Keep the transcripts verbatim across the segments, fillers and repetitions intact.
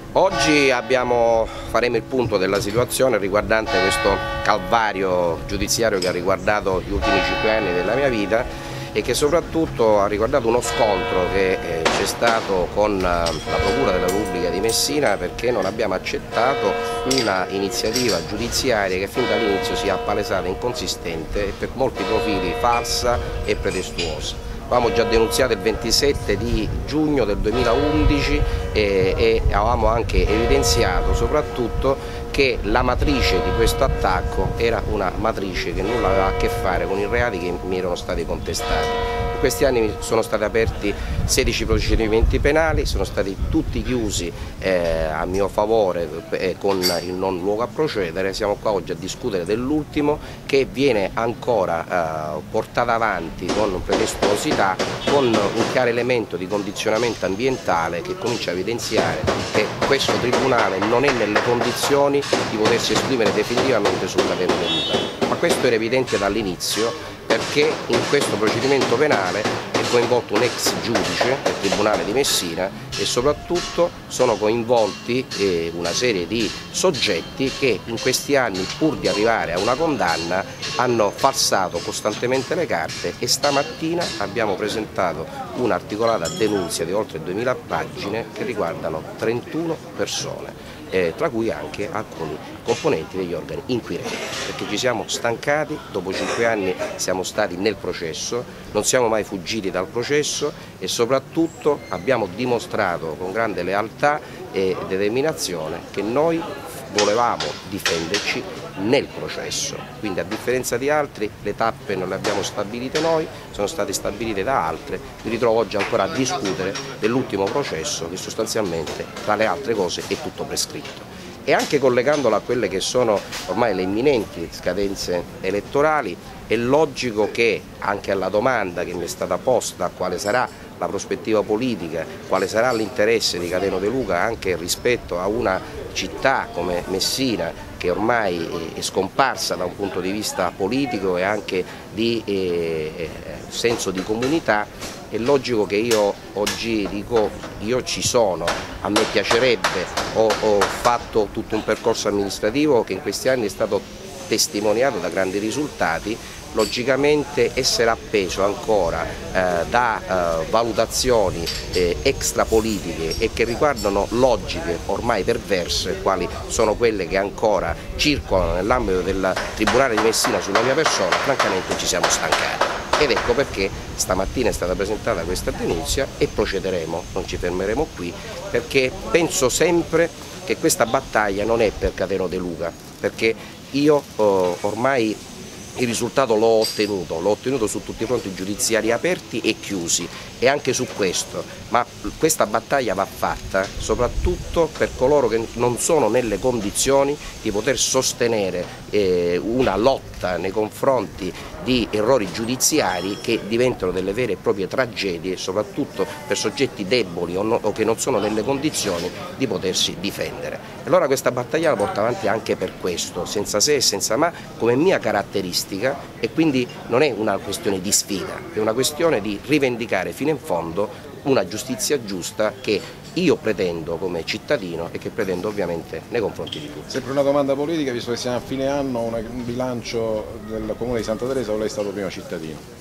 Oggi abbiamo, faremo il punto della situazione riguardante questo calvario giudiziario che ha riguardato gli ultimi cinque anni della mia vita e che soprattutto ha riguardato uno scontro che eh, c'è stato con eh, la Procura della Repubblica di Messina, perché non abbiamo accettato una iniziativa giudiziaria che fin dall'inizio si è appalesata inconsistente e per molti profili falsa e pretestuosa. Avevamo già denunziato il ventisette di giugno del duemilaundici e, e avevamo anche evidenziato soprattutto che la matrice di questo attacco era una matrice che nulla aveva a che fare con i reati che mi erano stati contestati. In questi anni sono stati aperti sedici procedimenti penali, sono stati tutti chiusi eh, a mio favore eh, con il non luogo a procedere. Siamo qua oggi a discutere dell'ultimo che viene ancora eh, portato avanti con pretestuosità, con un chiaro elemento di condizionamento ambientale che comincia a evidenziare che questo Tribunale non è nelle condizioni di potersi esprimere definitivamente sul Cateno De Luca. Ma questo era evidente dall'inizio, perché in questo procedimento penale è coinvolto un ex giudice del Tribunale di Messina e soprattutto sono coinvolti eh, una serie di soggetti che in questi anni, pur di arrivare a una condanna, hanno falsato costantemente le carte e stamattina abbiamo presentato un'articolata denunzia di oltre duemila pagine che riguardano trentuno persone. Eh, tra cui anche alcuni componenti degli organi inquirenti, perché ci siamo stancati, dopo cinque anni siamo stati nel processo, non siamo mai fuggiti dal processo e soprattutto abbiamo dimostrato con grande lealtà e determinazione che noi volevamo difenderci nel processo, quindi a differenza di altri le tappe non le abbiamo stabilite noi, sono state stabilite da altre. Mi ritrovo oggi ancora a discutere dell'ultimo processo che sostanzialmente tra le altre cose è tutto prescritto. E anche collegandolo a quelle che sono ormai le imminenti scadenze elettorali, è logico che anche alla domanda che mi è stata posta quale sarà la prospettiva politica, quale sarà l'interesse di Cateno De Luca anche rispetto a una città come Messina che ormai è scomparsa da un punto di vista politico e anche di eh, senso di comunità, è logico che io oggi dico io ci sono, a me piacerebbe, ho, ho fatto tutto un percorso amministrativo che in questi anni è stato testimoniato da grandi risultati. Logicamente essere appeso ancora eh, da eh, valutazioni eh, extrapolitiche e che riguardano logiche ormai perverse, quali sono quelle che ancora circolano nell'ambito del Tribunale di Messina sulla mia persona, francamente ci siamo stancati. Ed ecco perché stamattina è stata presentata questa denunzia e procederemo, non ci fermeremo qui, perché penso sempre che questa battaglia non è per Cateno De Luca, perché io eh, ormai il risultato l'ho ottenuto, l'ho ottenuto su tutti i fronti giudiziari aperti e chiusi e anche su questo, ma questa battaglia va fatta soprattutto per coloro che non sono nelle condizioni di poter sostenere eh, una lotta nei confronti di errori giudiziari che diventano delle vere e proprie tragedie, soprattutto per soggetti deboli o, no, o che non sono nelle condizioni di potersi difendere. Allora questa battaglia la porto avanti anche per questo, senza se e senza ma, come mia caratteristica, e quindi non è una questione di sfida, è una questione di rivendicare fino in fondo una giustizia giusta che io pretendo come cittadino e che pretendo ovviamente nei confronti di tutti. Sempre una domanda politica, visto che siamo a fine anno, un bilancio del Comune di Santa Teresa, o lei è stato primo cittadino?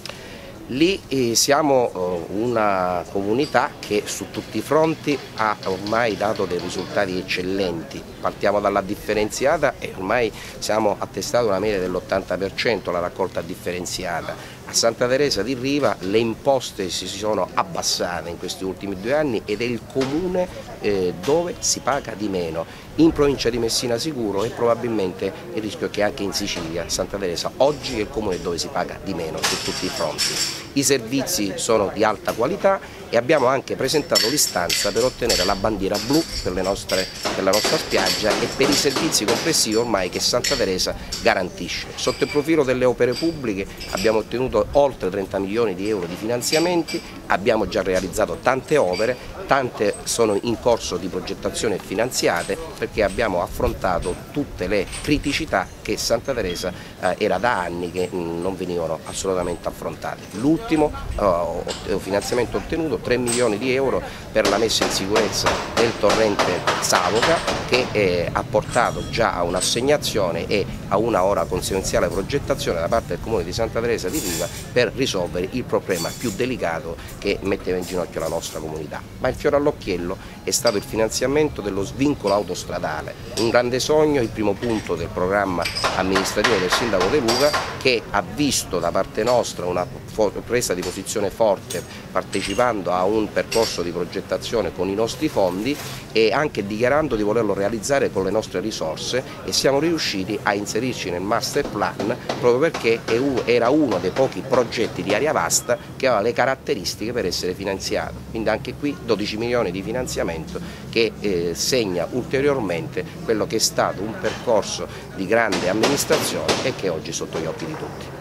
Lì eh, siamo eh, una comunità che su tutti i fronti ha ormai dato dei risultati eccellenti. Partiamo dalla differenziata e ormai siamo attestati una media dell'ottanta per cento la raccolta differenziata. A Santa Teresa di Riva le imposte si sono abbassate in questi ultimi due anni ed è il comune eh, dove si paga di meno. In provincia di Messina sicuro e probabilmente il rischio è che anche in Sicilia Santa Teresa oggi è il comune dove si paga di meno su tutti i fronti. I servizi sono di alta qualità e abbiamo anche presentato l'istanza per ottenere la bandiera blu per, le nostre, per la nostra spiaggia e per i servizi complessivi ormai che Santa Teresa garantisce. Sotto il profilo delle opere pubbliche abbiamo ottenuto oltre trenta milioni di euro di finanziamenti, abbiamo già realizzato tante opere tante sono in corso di progettazione e finanziate, perché abbiamo affrontato tutte le criticità che Santa Teresa eh, era da anni che mh, non venivano assolutamente affrontate. L'ultimo eh, finanziamento ottenuto, tre milioni di euro per la messa in sicurezza del torrente Savoca, che eh, ha portato già a un'assegnazione e a una ora conseguenziale progettazione da parte del Comune di Santa Teresa di Riva per risolvere il problema più delicato che metteva in ginocchio la nostra comunità. Ma il fiore all'occhiello è stato il finanziamento dello svincolo autostradale, un grande sogno, il primo punto del programma amministrativo del Sindaco De Luca, che ha visto da parte nostra una presa di posizione forte partecipando a un percorso di progettazione con i nostri fondi e anche dichiarando di volerlo realizzare con le nostre risorse, e siamo riusciti a inserirci nel master plan proprio perché era uno dei pochi progetti di area vasta che aveva le caratteristiche per essere finanziato. Quindi anche qui dodici milioni di finanziamento che eh, segna ulteriormente quello che è stato un percorso di grande amministrazione e che oggi è sotto gli occhi di tutti.